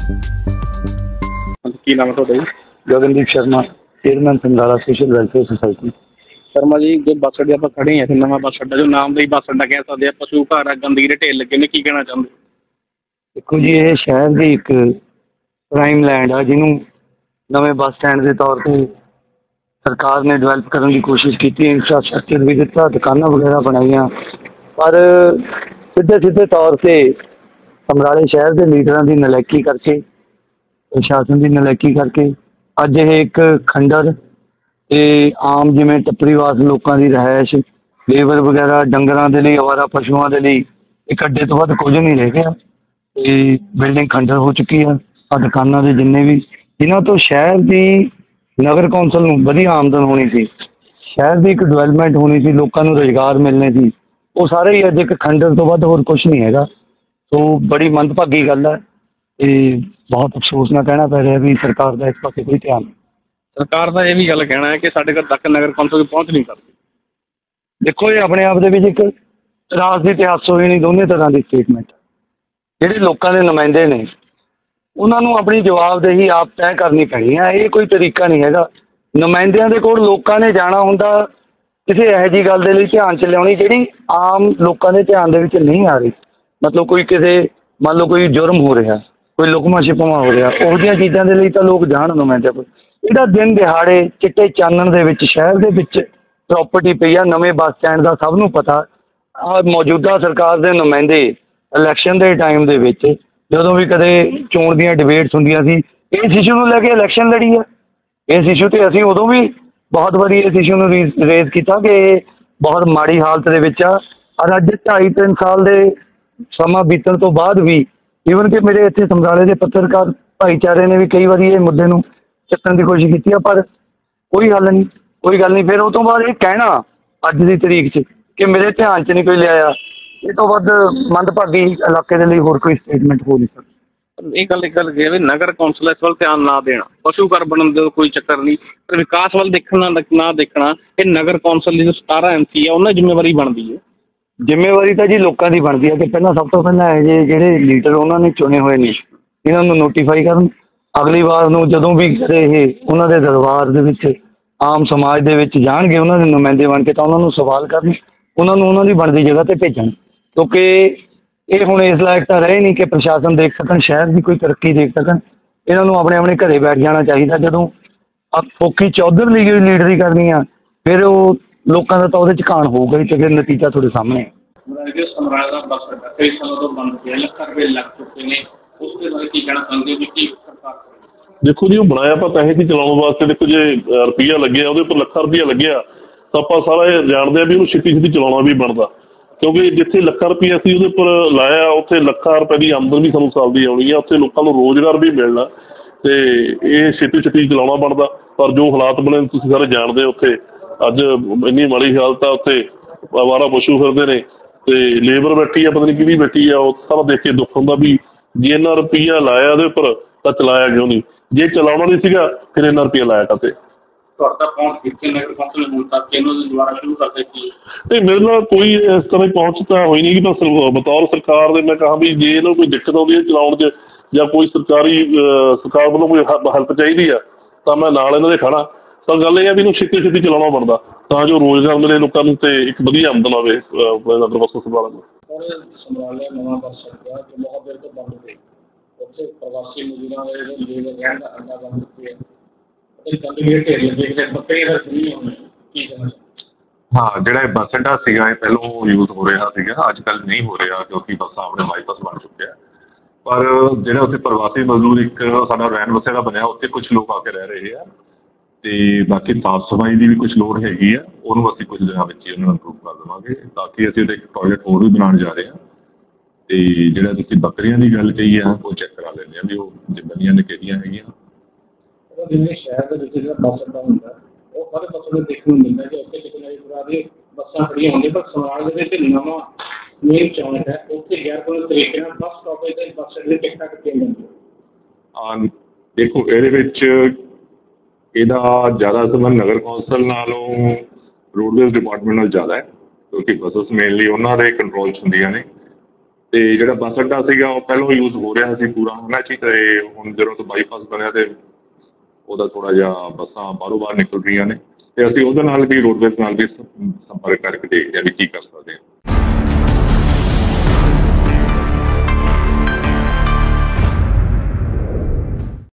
ਕੀ ਨਾਮ ਹੈ ਤੁਹਾਡਾ ਜੀ? Gagandeep Sharma, chairman Samrala social welfare society. Sharma ji, ਜੋ ਬੱਸ ਅੱਡੇ ਆਪਾਂ ਖੜੇ ਹਾਂ ਇੱਥੇ, ਨਵਾਂ ਬੱਸ ਅੱਡਾ, ਜੋ ਨਾਮ ਦਾ ਹੀ ਬੱਸ ਅੱਡਾ ਕਹਿ ਸਕਦੇ ਆ, ਪਸ਼ੂ ਘਰ ਆ, ਗੰਦਗੀ ਦੇ ਢੇਰ ਲੱਗੇ ਨੇ, ਕੀ ਕਹਿਣਾ ਚਾਹੁੰਦੇ? ਦੇਖੋ ਜੀ, ਇਹ ਸ਼ਹਿਰ ਦੀ ਇੱਕ ਪ੍ਰਾਈਮ ਲੈਂਡ ਆ ਜਿਹਨੂੰ ਨਵੇਂ ਬੱਸ ਸਟੈਂਡ ਦੇ ਤੌਰ 'ਤੇ ਸਰਕਾਰ ਨੇ ਡਿਵੈਲਪ ਕਰਨ ਦੀ ਕੋਸ਼ਿਸ਼ ਕੀਤੀ, ਇੰਫਰਾਸਟਰਕਚਰ ਵੀ ਦਿੱਤਾ, ਦੁਕਾਨਾਂ ਵਗੈਰਾ ਬਣਾਈਆਂ, ਪਰ ਸਿੱਧੇ ਤੌਰ 'ਤੇ ਸਮਰਾਲੇ ਸ਼ਹਿਰ ਦੇ ਲੀਡਰਾਂ ਦੀ ਨਲਾਇਕੀ ਕਰਕੇ, ਪ੍ਰਸ਼ਾਸਨ ਦੀ ਨਲਾਇਕੀ ਕਰਕੇ ਅੱਜ ਇਹ ਇੱਕ ਖੰਡਰ ਅਤੇ ਆਮ ਜਿਵੇਂ ਟੱਪਰੀਵਾਸ ਲੋਕਾਂ ਦੀ ਰਿਹਾਇਸ਼, ਲੇਬਰ ਵਗੈਰਾ, ਡੰਗਰਾਂ ਦੇ ਲਈ, ਅਵਾਰਾ ਪਸ਼ੂਆਂ ਦੇ ਲਈ ਇੱਕ ਅੱਡੇ ਤੋਂ ਵੱਧ ਕੁਝ ਨਹੀਂ ਰਹਿ ਗਿਆ। ਅਤੇ ਬਿਲਡਿੰਗ ਖੰਡਰ ਹੋ ਚੁੱਕੀ ਆ। ਦੁਕਾਨਾਂ ਦੇ ਜਿੰਨੇ ਵੀ, ਜਿਨ੍ਹਾਂ ਤੋਂ ਸ਼ਹਿਰ ਦੀ ਨਗਰ ਕੌਂਸਲ ਨੂੰ ਵਧੀਆ ਆਮਦਨ ਹੋਣੀ ਸੀ, ਸ਼ਹਿਰ ਦੀ ਇੱਕ ਡਿਵੈਲਪਮੈਂਟ ਹੋਣੀ ਸੀ, ਲੋਕਾਂ ਨੂੰ ਰੁਜ਼ਗਾਰ ਮਿਲਣੇ ਸੀ, ਉਹ ਸਾਰੇ ਹੀ ਅੱਜ ਇੱਕ ਖੰਡਰ ਤੋਂ ਵੱਧ ਹੋਰ ਕੁਛ ਨਹੀਂ ਹੈਗਾ। ਸੋ ਬੜੀ ਮੰਦਭਾਗੀ ਗੱਲ ਹੈ ਅਤੇ ਬਹੁਤ ਅਫਸੋਸ ਨਾਲ ਕਹਿਣਾ ਪੈ ਰਿਹਾ ਵੀ ਸਰਕਾਰ ਦਾ ਇਸ ਪਾਸੇ ਕੋਈ ਧਿਆਨ ਨਹੀਂ। ਸਰਕਾਰ ਦਾ ਇਹ ਵੀ ਗੱਲ ਕਹਿਣਾ ਹੈ ਕਿ ਸਾਡੇ ਘਰ ਤੱਕ ਨਗਰ ਕੌਂਸਲ ਪਹੁੰਚ ਨਹੀਂ ਸਕਦੀ। ਦੇਖੋ, ਇਹ ਆਪਣੇ ਆਪ ਦੇ ਵਿੱਚ ਇੱਕ ਰਾਜ ਦੀ ਇਤਿਹਾਸ ਹੋਈ ਨਹੀਂ, ਦੋਨੇ ਤਰ੍ਹਾਂ ਦੀ ਸਟੇਟਮੈਂਟ। ਜਿਹੜੇ ਲੋਕਾਂ ਦੇ ਨੁਮਾਇੰਦੇ ਨੇ ਉਹਨਾਂ ਨੂੰ ਆਪਣੀ ਜਵਾਬਦੇਹੀ ਆਪ ਤੈਅ ਕਰਨੀ ਪੈਣੀ ਹੈ। ਇਹ ਕੋਈ ਤਰੀਕਾ ਨਹੀਂ ਹੈਗਾ। ਨੁਮਾਇੰਦਿਆਂ ਦੇ ਕੋਲ ਲੋਕਾਂ ਨੇ ਜਾਣਾ ਹੁੰਦਾ ਕਿਸੇ ਇਹੋ ਜਿਹੀ ਗੱਲ ਦੇ ਲਈ ਧਿਆਨ 'ਚ ਲਿਆਉਣੀ ਜਿਹੜੀ ਆਮ ਲੋਕਾਂ ਦੇ ਧਿਆਨ ਦੇ ਵਿੱਚ ਨਹੀਂ ਆ ਰਹੀ। ਮਤਲਬ ਕੋਈ ਕਿਸੇ, ਮੰਨ ਲਓ ਕੋਈ ਜੁਰਮ ਹੋ ਰਿਹਾ, ਕੋਈ ਲੁਕਮਾ ਛਿਪਮਾ ਹੋ ਰਿਹਾ, ਉਹੋ ਜਿਹੀਆਂ ਚੀਜ਼ਾਂ ਦੇ ਲਈ ਤਾਂ ਲੋਕ ਜਾਣ ਨੁਮਾਇੰਦਿਆਂ ਕੋਲ। ਇਹਦਾ ਦਿਨ ਦਿਹਾੜੇ ਚਿੱਟੇ ਚਾਨਣ ਦੇ ਵਿੱਚ ਸ਼ਹਿਰ ਦੇ ਵਿੱਚ ਪ੍ਰੋਪਰਟੀ ਪਈ ਆ, ਨਵੇਂ ਬੱਸ ਸਟੈਂਡ ਦਾ ਸਭ ਨੂੰ ਪਤਾ। ਮੌਜੂਦਾ ਸਰਕਾਰ ਦੇ ਨੁਮਾਇੰਦੇ ਇਲੈਕਸ਼ਨ ਦੇ ਟਾਈਮ ਦੇ ਵਿੱਚ ਜਦੋਂ ਵੀ ਕਦੇ ਚੋਣ ਦੀਆਂ ਡਿਬੇਟਸ ਹੁੰਦੀਆਂ ਸੀ, ਇਸ ਇਸ਼ੂ ਨੂੰ ਲੈ ਕੇ ਇਲੈਕਸ਼ਨ ਲੜੀ ਆ। ਇਸ ਇਸ਼ੂ 'ਤੇ ਅਸੀਂ ਉਦੋਂ ਵੀ ਬਹੁਤ ਵਾਰੀ ਇਸ ਇਸ਼ੂ ਨੂੰ ਰੇਜ਼ ਕੀਤਾ ਕਿ ਇਹ ਬਹੁਤ ਮਾੜੀ ਹਾਲਤ ਦੇ ਵਿੱਚ ਆ। ਔਰ ਅੱਜ 2.5-3 ਸਾਲ ਦੇ ਸਮਾਂ ਬੀਤਣ ਤੋਂ ਬਾਅਦ ਵੀ, ਈਵਨ ਕਿ ਮੇਰੇ ਇੱਥੇ ਸਮਰਾਲੇ ਦੇ ਪੱਤਰਕਾਰ ਭਾਈਚਾਰੇ ਨੇ ਵੀ ਕਈ ਵਾਰੀ ਇਹ ਮੁੱਦੇ ਨੂੰ ਚੱਕਣ ਦੀ ਕੋਸ਼ਿਸ਼ ਕੀਤੀ ਆ, ਪਰ ਕੋਈ ਹੱਲ ਨਹੀਂ, ਕੋਈ ਗੱਲ ਨਹੀਂ। ਫਿਰ ਉਹ ਤੋਂ ਬਾਅਦ ਇਹ ਕਹਿਣਾ ਅੱਜ ਦੀ ਤਰੀਕ 'ਚ ਕਿ ਮੇਰੇ ਧਿਆਨ 'ਚ ਨਹੀਂ ਕੋਈ ਲਿਆਇਆ, ਇਹ ਤੋਂ ਵੱਧ ਮੰਦਭਾਗੀ ਇਲਾਕੇ ਦੇ ਲਈ ਹੋਰ ਕੋਈ ਸਟੇਟਮੈਂਟ ਹੋ ਨਹੀਂ ਸਕਦੀ। ਇਹ ਗੱਲ ਕਹੇ ਵੀ ਨਗਰ ਕੌਂਸਲ ਇਸ ਵੱਲ ਧਿਆਨ ਨਾ ਦੇਣਾ, ਪਸ਼ੂ ਘਰ ਬਣਨ ਦਾ ਕੋਈ ਚੱਕਰ ਨਹੀਂ, ਪਰ ਵਿਕਾਸ ਵੱਲ ਦੇਖਣਾ ਨਾ ਦੇਖਣਾ, ਇਹ ਨਗਰ ਕੌਂਸਲ ਦੀ ਜੋ 17 MC ਆ ਉਹਨਾਂ ਦੀ ਜ਼ਿੰਮੇਵਾਰੀ ਬਣਦੀ ਹੈ। ਜ਼ਿੰਮੇਵਾਰੀ ਤਾਂ ਜੀ ਲੋਕਾਂ ਦੀ ਬਣਦੀ ਹੈ ਕਿ ਪਹਿਲਾਂ, ਸਭ ਤੋਂ ਪਹਿਲਾਂ ਇਹ ਜਿਹੇ ਜਿਹੜੇ ਲੀਡਰ ਉਹਨਾਂ ਨੇ ਚੁਣੇ ਹੋਏ ਨੇ ਇਹਨਾਂ ਨੂੰ ਨੋਟੀਫਾਈ ਕਰਨ। ਅਗਲੀ ਵਾਰ ਨੂੰ ਜਦੋਂ ਵੀ ਇਹ ਉਹਨਾਂ ਦੇ ਦਰਬਾਰ ਦੇ ਵਿੱਚ, ਆਮ ਸਮਾਜ ਦੇ ਵਿੱਚ ਜਾਣਗੇ ਉਹਨਾਂ ਦੇ ਨੁਮਾਇੰਦੇ ਬਣ ਕੇ, ਤਾਂ ਉਹਨਾਂ ਨੂੰ ਸਵਾਲ ਕਰਨ, ਉਹਨਾਂ ਨੂੰ ਉਹਨਾਂ ਦੀ ਬਣਦੀ ਜਗ੍ਹਾ 'ਤੇ ਭੇਜਣ। ਕਿਉਂਕਿ ਇਹ ਹੁਣ ਇਸ ਲਾਇਕ ਤਾਂ ਰਹੇ ਨਹੀਂ ਕਿ ਪ੍ਰਸ਼ਾਸਨ ਦੇਖ ਸਕਣ, ਸ਼ਹਿਰ ਦੀ ਕੋਈ ਤਰੱਕੀ ਦੇਖ ਸਕਣ। ਇਹਨਾਂ ਨੂੰ ਆਪਣੇ ਆਪਣੇ ਘਰੇ ਬੈਠ ਜਾਣਾ ਚਾਹੀਦਾ। ਜਦੋਂ ਫੋਕੀ ਚੌਧਰ ਲਈ ਲੀਡਰੀ ਕਰਨੀ ਆ, ਫਿਰ ਉਹ ਲੋਕਾਂ ਦਾ ਤਾਂ ਉਹਦੇ 'ਚ ਘਾਣ ਹੋਊਗਾ ਹੀ, ਅਤੇ ਫਿਰ ਨਤੀਜਾ ਤੁਹਾਡੇ ਸਾਹਮਣੇ ਹੈ। ਸਮਰਾਲਾ ਦਾ ਬੱਸ ਅੱਡਾ ਕਈ ਸਾਲਾਂ ਤੋਂ ਬੰਦ ਪਿਆ, ਲੱਖਾਂ ਰੁਪਏ ਲੱਗ ਚੁੱਕੇ ਨੇ, ਉਸ ਦੇ ਬਾਰੇ ਕੀ ਕਹਿਣਾ ਚਾਹੁੰਦੇ ਹੋ ਵੀ ਕੀ ਸਰਕਾਰ? ਦੇਖੋ ਜੀ, ਉਹ ਬਣਾਇਆ ਆਪਾਂ ਪੈਸੇ ਦੀ ਚਲਾਉਣ ਵਾਸਤੇ। ਦੇਖੋ, ਜੇ ਰੁਪਈਆ ਲੱਗਿਆ, ਉਹਦੇ ਉੱਪਰ ਲੱਖਾਂ ਰੁਪਈਆ ਲੱਗਿਆ, ਤਾਂ ਆਪਾਂ ਸਾਰਾ ਇਹ ਜਾਣਦੇ ਹਾਂ ਵੀ ਉਹਨੂੰ ਛੇਤੀ ਚਲਾਉਣਾ ਵੀ ਬਣਦਾ। ਕਿਉਂਕਿ ਜਿੱਥੇ ਲੱਖਾਂ ਰੁਪਈਆ ਅਸੀਂ ਉਹਦੇ ਉੱਪਰ ਲਾਇਆ, ਉੱਥੇ ਲੱਖਾਂ ਰੁਪਏ ਦੀ ਆਮਦਨ ਵੀ ਸਾਨੂੰ ਸਾਲ ਦੀ ਆਉਣੀ ਆ, ਉੱਥੇ ਲੋਕਾਂ ਨੂੰ ਰੁਜ਼ਗਾਰ ਵੀ ਮਿਲਣਾ, ਅਤੇ ਇਹ ਛੇਤੀ ਚਲਾਉਣਾ ਬਣਦਾ। ਪਰ ਜੋ ਹਾਲਾਤ ਬਣੇ ਤੁਸੀਂ ਸਾਰੇ ਜਾਣਦੇ ਹੋ, ਉੱਥੇ ਅੱਜ ਇੰਨੀ ਮਾੜੀ ਹਾਲਤ ਆ, ਉੱਥੇ ਅਵਾਰਾ ਪਸ਼ੂ ਫਿਰਦੇ ਨੇ ਅਤੇ ਲੇਬਰ ਬੈਠੀ ਆ, ਪਤਾ ਨਹੀਂ ਕਿਹੜੀ ਬੈਠੀ ਆ। ਉਹ ਸਾਰਾ ਦੇਖ ਕੇ ਦੁੱਖ ਹੁੰਦਾ ਵੀ ਜੇ ਇੰਨਾ ਰੁਪਈਆ ਲਾਇਆ ਉਹਦੇ ਉੱਪਰ ਤਾਂ ਚਲਾਇਆ ਕਿਉਂ ਨਹੀਂ? ਜੇ ਚਲਾਉਣਾ ਨਹੀਂ ਸੀਗਾ ਫਿਰ ਇੰਨਾ ਰੁਪਈਆ ਲਾਇਆ ਕਾਹਤੇ? ਤੁਹਾਡਾ ਪਹੁੰਚ ਕਿੱਥੇ ਨਗਰ ਕੌਂਸਲ ਹੁਣ ਤੱਕ ਇਹਨੂੰ ਦੁਬਾਰਾ ਸ਼ੁਰੂ ਕਰ ਦਿੱਤੀ? ਨਹੀਂ, ਮੇਰੇ ਨਾਲ ਕੋਈ ਇਸ ਤਰ੍ਹਾਂ ਦੀ ਪਹੁੰਚ ਤਾਂ ਹੋਈ ਨਹੀਂ ਕਿ ਮੈਂ ਬਤੌਰ ਸਰਕਾਰ ਦੇ ਮੈਂ ਕਹਾਂ ਵੀ ਜੇ ਇਹਨੂੰ ਕੋਈ ਦਿੱਕਤ ਆਉਂਦੀ ਹੈ ਚਲਾਉਣ 'ਚ, ਜਾਂ ਕੋਈ ਸਰਕਾਰ ਵੱਲੋਂ ਕੋਈ ਹੈਲਪ ਚਾਹੀਦੀ ਆ, ਤਾਂ ਮੈਂ ਨਾਲ ਇਹਨਾਂ ਦੇ ਖੜ੍ਹਾ। ਤਾਂ ਗੱਲ ਇਹ ਹੈ ਵੀ ਇਹਨੂੰ ਛੇਤੀ ਚਲਾਉਣਾ ਬਣਦਾ, ਤਾਂ ਜੋ ਰੁਜ਼ਗਾਰ ਮਿਲੇ ਲੋਕਾਂ ਨੂੰ ਅਤੇ ਇੱਕ ਵਧੀਆ ਆਮਦਨ ਆਵੇ ਨਗਰ ਕੌਂਸਲ ਸਮਰਾਲਾ ਨੂੰ। ਸਮਰਾਲੇ ਨਵਾਂ ਬੱਸ ਅੱਡਾ ਜੋ ਬਹੁਤ ਦੇਰ ਤੋਂ ਬੰਦ ਸੀ, ਉੱਥੇ ਪ੍ਰਵਾਸੀ ਮਜ਼ਦੂਰਾਂ ਦੇ ਲੇਬਰ ਰਹਿਣ ਦਾ ਅੱਡਾ ਬੰਦ ਪਿਆ, ਹਾਂ, ਜਿਹੜਾ ਇਹ ਬੱਸ ਅੱਡਾ ਸੀਗਾ ਇਹ ਪਹਿਲੋਂ ਯੂਜ਼ ਹੋ ਰਿਹਾ ਸੀਗਾ, ਅੱਜ ਕੱਲ੍ਹ ਨਹੀਂ ਹੋ ਰਿਹਾ ਕਿਉਂਕਿ ਬੱਸਾਂ ਆਪਣੇ ਬਾਈਪਾਸ ਬਣ ਚੁੱਕਿਆ। ਪਰ ਜਿਹੜੇ ਉੱਥੇ ਪ੍ਰਵਾਸੀ ਮਜ਼ਦੂਰ, ਇੱਕ ਸਾਡਾ ਰਹਿਣ ਬਸੇਰਾ ਬਣਿਆ, ਉੱਥੇ ਕੁਛ ਲੋਕ ਆ ਕੇ ਰਹਿ ਰਹੇ ਆ, ਅਤੇ ਬਾਕੀ ਸਾਫ਼ ਸਫਾਈ ਦੀ ਵੀ ਕੁਛ ਲੋੜ ਹੈਗੀ ਆ, ਉਹਨੂੰ ਅਸੀਂ ਕੁਝ ਦਿਨਾਂ ਵਿੱਚ ਹੀ ਉਹਨਾਂ ਨੂੰ ਇੰਪਰੂਵ ਕਰ ਦੇਵਾਂਗੇ। ਬਾਕੀ ਅਸੀਂ ਉਹਦੇ ਇੱਕ ਟੋਇਲਟ ਹੋਰ ਵੀ ਬਣਾਉਣ ਜਾ ਰਹੇ ਹਾਂ। ਅਤੇ ਜਿਹੜਾ ਤੁਸੀਂ ਬੱਕਰੀਆਂ ਦੀ ਗੱਲ ਕਹੀ ਆ, ਉਹ ਚੈੱਕ ਕਰਾ ਲੈਂਦੇ ਹਾਂ ਵੀ ਉਹ ਜਿੰਨੀਆਂ ਨੇ ਕਿਹੜੀਆਂ ਹੈਗੀਆਂ। ਜਿਵੇਂ ਸ਼ਹਿਰ ਦੇ ਵਿੱਚ ਜਿਹੜਾ ਬੱਸ ਅੱਡਾ ਹੁੰਦਾ, ਉਹ ਸਾਰੇ ਪਾਸੇ ਨੂੰ ਦੇਖਣ ਨੂੰ ਮਿਲਦਾ ਕਿ ਉੱਥੇ ਕਿਤੇ ਨਾ ਕਿਤੇ ਦੀ ਬੱਸਾਂ ਖੜੀਆਂ ਹੁੰਦੀਆਂ, ਪਰ ਸਮਰਾਲੇ ਦੇ ਵਿੱਚ ਨਵਾਂ ਮੇਨ ਚੌਂਕ ਹੈ, ਉੱਥੇ ਗੈਰ ਕਾਨੂੰਨੀ ਤਰੀਕੇ ਨਾਲ ਬੱਸ ਸਟਾਪੇਜ ਅਤੇ ਬੱਸ ਅੱਡੇ ਦੀ ਟਿਕਟਾਂ ਕੱਟੀਆਂ ਜਾਂਦੀਆਂ। ਦੇਖੋ, ਇਹਦੇ ਵਿੱਚ ਇਹਦਾ ਜ਼ਿਆਦਾ ਸੰਬੰਧ ਨਗਰ ਕੌਂਸਲ ਨਾਲੋਂ ਰੋਡਵੇਜ਼ ਡਿਪਾਰਟਮੈਂਟ ਨਾਲ ਜ਼ਿਆਦਾ ਹੈ, ਕਿਉਂਕਿ ਬੱਸਿਸ ਮੇਨਲੀ ਉਹਨਾਂ ਦੇ ਕੰਟਰੋਲ 'ਚ ਹੁੰਦੀਆਂ ਨੇ। ਤੇ ਜਿਹੜਾ ਬੱਸ ਅੱਡਾ ਸੀਗਾ ਉਹ ਪਹਿਲਾਂ ਯੂਜ਼ ਹੋ ਰਿਹਾ ਸੀ ਪੂਰਾ ਉਹਨਾਂ 'ਚ ਹੀ, ਤੇ ਹੁਣ ਜਦੋਂ ਤੋਂ ਬਾਈਪਾਸ ਬਣਿਆ ਤੇ ਉਹਦਾ ਥੋੜ੍ਹਾ ਜਿਹਾ ਬੱਸਾਂ ਬਾਹਰੋਂ ਬਾਹਰ ਨਿਕਲ ਰਹੀਆਂ ਨੇ, ਤੇ ਅਸੀਂ ਉਹਦੇ ਨਾਲ ਵੀ ਰੋਡਵੇਜ਼ ਨਾਲ ਵੀ ਸੰਪਰਕ ਕਰਕੇ ਦੇਖਦੇ ਹਾਂ ਵੀ ਕੀ ਕਰ ਸਕਦੇ ਹਾਂ।